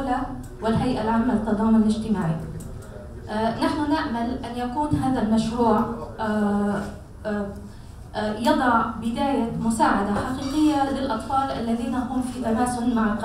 الدولة والهيئة العامة للتضامن الاجتماعي. نحن نأمل أن يكون هذا المشروع يضع بداية مساعدة حقيقية للأطفال الذين هم في تماس مع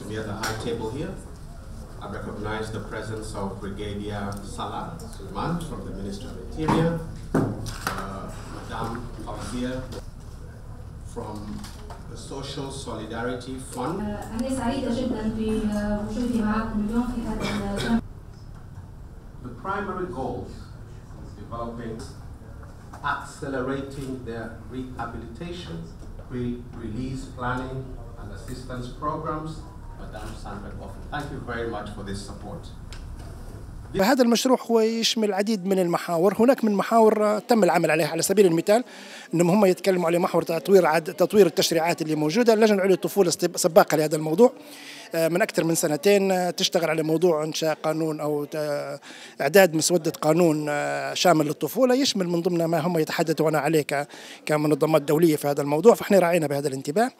I recognize the presence of Brigadier Salah Sulman from the Ministry of Interior, Madame Fawzia from the Social Solidarity Fund. أنا سعيدة جدا بوجودي معكم اليوم في هذا. The primary goals is developing, accelerating their rehabilitation, pre-release planning and assistance programs. Madame Sandra Goffin, thank you very much for this support. هذا المشروع هو يشمل العديد من المحاور. هناك من محاور تم العمل عليها، على سبيل المثال انهم هم يتكلموا على محور تطوير التشريعات اللي موجوده. اللجنه العليا للطفوله سباقه لهذا الموضوع من أكثر من سنتين، تشتغل على موضوع إنشاء قانون أو إعداد مسودة قانون شامل للطفولة، يشمل من ضمن ما هم يتحدثون عليه كمنظمات دولية في هذا الموضوع. فإحنا راعينا بهذا الانتباه،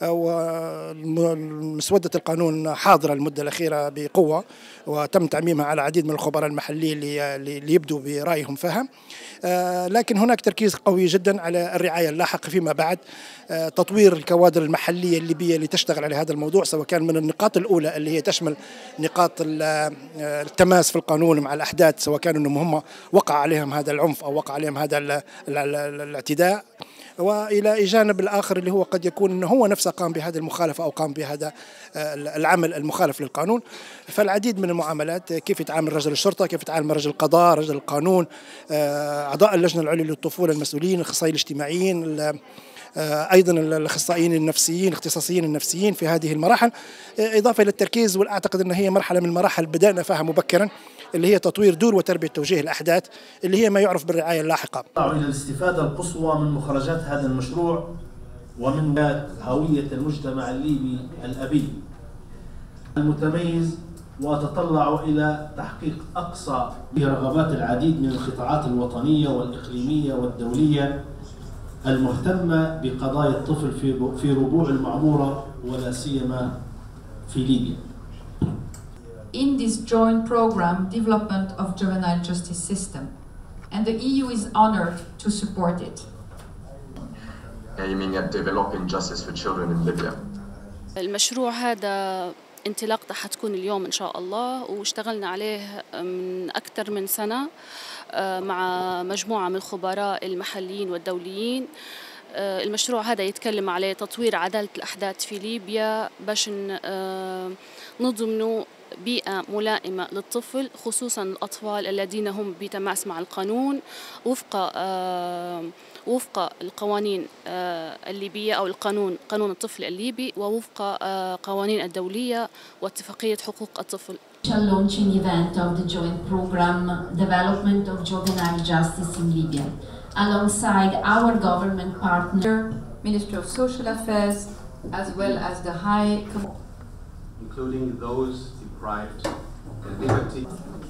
ومسودة القانون حاضرة المدة الأخيرة بقوة، وتم تعميمها على العديد من الخبراء المحليين اللي يبدوا برأيهم فيها. لكن هناك تركيز قوي جدا على الرعاية اللاحقة فيما بعد، تطوير الكوادر المحلية الليبية اللي تشتغل على هذا الموضوع، سواء كان من النقاط الأولى اللي هي تشمل نقاط التماس في القانون مع الأحداث، سواء كانوا أنهم هم وقع عليهم هذا العنف أو وقع عليهم هذا الاعتداء، وإلى جانب الآخر اللي هو قد يكون أنه هو نفسه قام بهذه المخالفة أو قام بهذا العمل المخالف للقانون. فالعديد من المعاملات، كيف يتعامل رجل الشرطة، كيف يتعامل رجل القضاء، رجل القانون، أعضاء اللجنة العليا للطفولة المسؤولين، الأخصائيين الاجتماعيين، أيضا الأخصائيين النفسيين، الاختصاصيين النفسيين في هذه المراحل، إضافة إلى التركيز. والأعتقد أن هي مرحلة من المراحل بدأنا فيها مبكرا، اللي هي تطوير دور وتربية توجيه الأحداث، اللي هي ما يعرف بالرعاية اللاحقة. إلى الاستفادة القصوى من مخرجات هذا المشروع ومن هوية المجتمع الليبي الأبي المتميز، وتطلع إلى تحقيق أقصى رغبات العديد من القطاعات الوطنية والإقليمية والدولية المهتمة بقضايا الطفل في ربوع المعمورة ولا سيما في ليبيا. In this joint program, development of juvenile justice system, and the EU is honored to support it. Aiming at developing justice for children in Libya. المشروع هذا انطلاقته حتكون اليوم إن شاء الله، واشتغلنا عليه من أكثر من سنة مع مجموعة من الخبراء المحليين والدوليين. المشروع هذا يتكلم على تطوير عدالة الأحداث في ليبيا باش نضمنوا بيئة ملائمة للطفل، خصوصا الأطفال الذين هم بتماس مع القانون وفق القوانين الليبية أو قانون الطفل الليبي، ووفق قوانين الدولية واتفاقية حقوق الطفل. Launching event of the joint program development of juvenile justice in Libya, alongside our government partner, Ministry of Social Affairs, as well as the High, including those deprived of liberty.